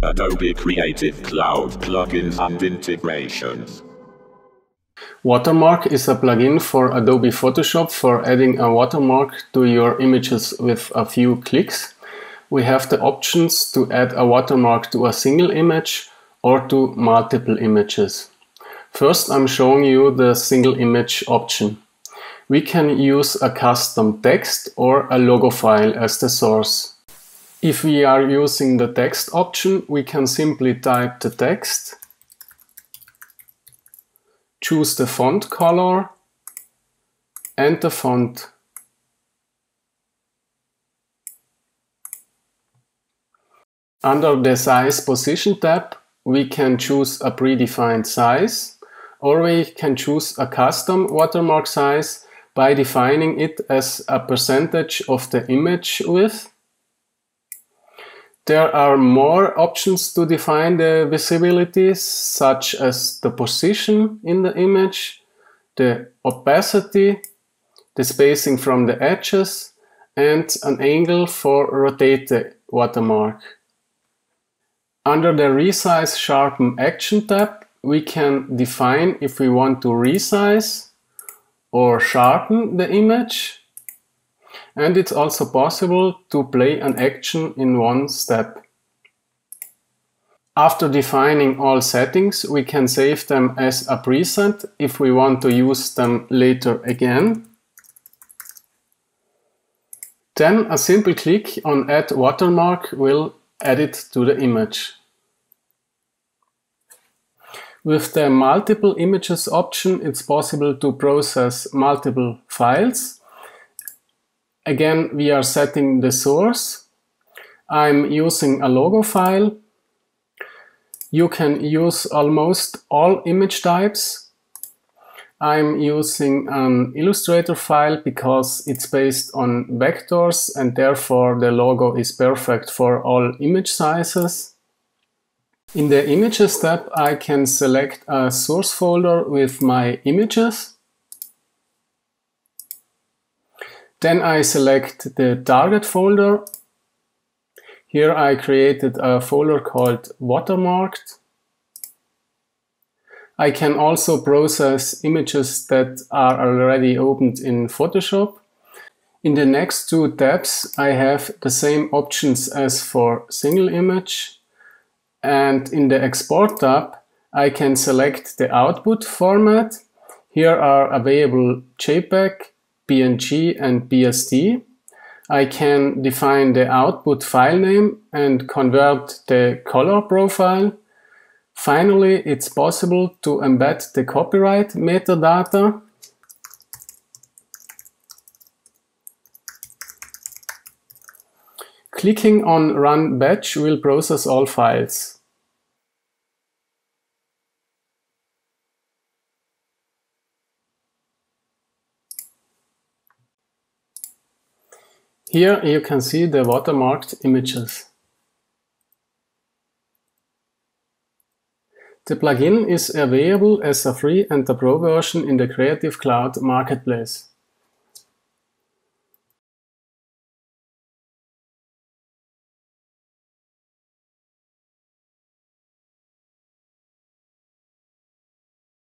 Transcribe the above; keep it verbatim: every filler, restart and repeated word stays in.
Adobe Creative Cloud plugins and integrations. Watermark is a plugin for Adobe Photoshop for adding a watermark to your images with a few clicks. We have the options to add a watermark to a single image or to multiple images. First, I'm showing you the single image option. We can use a custom text or a logo file as the source. If we are using the text option, we can simply type the text, choose the font color and the font. Under the Size Position tab, we can choose a predefined size, or we can choose a custom watermark size by defining it as a percentage of the image width. There are more options to define the visibility, such as the position in the image, the opacity, the spacing from the edges, and an angle for rotate the watermark. Under the Resize Sharpen Action tab, we can define if we want to resize or sharpen the image. And it's also possible to play an action in one step. After defining all settings, we can save them as a preset if we want to use them later again. Then a simple click on Add Watermark will add it to the image. With the Multiple Images option, it's possible to process multiple files. Again, we are setting the source. I'm using a logo file. You can use almost all image types. I'm using an Illustrator file because it's based on vectors and therefore the logo is perfect for all image sizes. In the Images tab, I can select a source folder with my images. Then I select the target folder. Here I created a folder called Watermarked. I can also process images that are already opened in Photoshop. In the next two tabs, I have the same options as for single image. And in the Export tab, I can select the output format. Here are available JPEG, P N G and B S D. I can define the output file name and convert the color profile. Finally, it's possible to embed the copyright metadata. Clicking on Run Batch will process all files. Here you can see the watermarked images. The plugin is available as a free and a pro version in the Creative Cloud Marketplace.